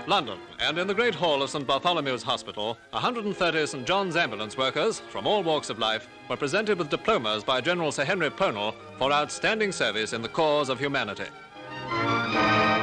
London, and in the Great Hall of St. Bartholomew's Hospital, 130 St. John's ambulance workers from all walks of life were presented with diplomas by General Sir Henry Pownall for outstanding service in the cause of humanity.